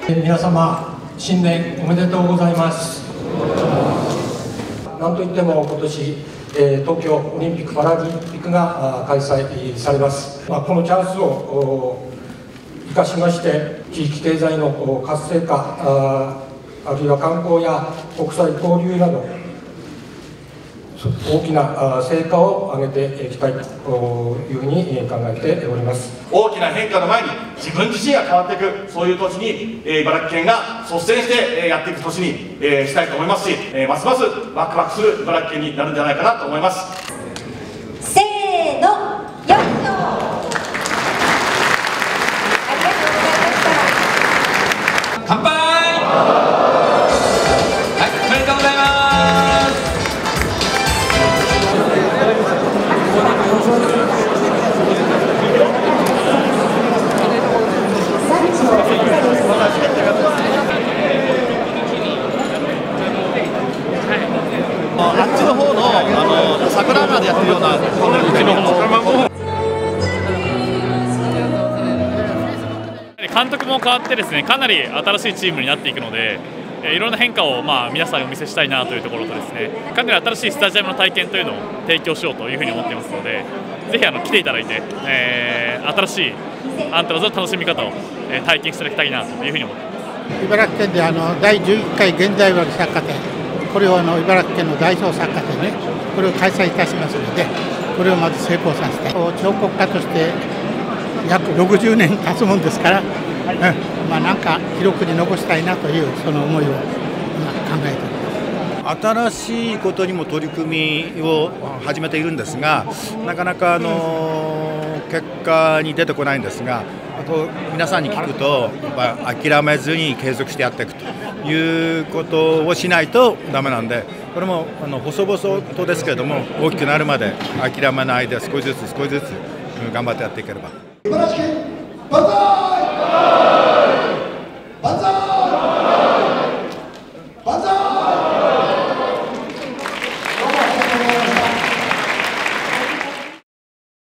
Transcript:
皆様、新年おめでとうございます。なんといっても今年、東京オリンピック・パラリンピックが開催されます。このチャンスを生かしまして、地域経済の活性化、あるいは観光や国際交流など、大きな成果を上げていきたいというふうに考えております。 大きな変化の前に自分自身が変わっていく、そういう年に茨城県が率先してやっていく年にしたいと思いますし、ますますワクワクする茨城県になるんじゃないかなと思います。 せーの、よいしょ。ありがとうございました。 乾杯。はい、おめでとうございます。 あっちの方の桜までやってるようなうちの方。 監督も変わってですね、かなり新しいチームになっていくので、いろんな変化を皆さんにお見せしたいなというところとですね、かなり新しいスタジアムの体験というのを提供しようというふうに思っていますので、ぜひ来ていただいて、新しいアントラーズの楽しみ方を、体験していただきたいなというふうに思っています。 茨城県で第11回現代茨城作家展、これを茨城県の代表作家展ね、これを開催いたしますので、これをまず成功させて、彫刻家として約60年経つもんですから、なんか記録に残したいなというその思いを今考えています。 新しいことにも取り組みを始めているんですが、なかなか結果に出てこないんですが、皆さんに聞くと諦めずに継続してやっていくということをしないとダメなんで、これも細々とですけれども大きくなるまで諦めないで少しずつ頑張ってやっていければ。 茨城県バザー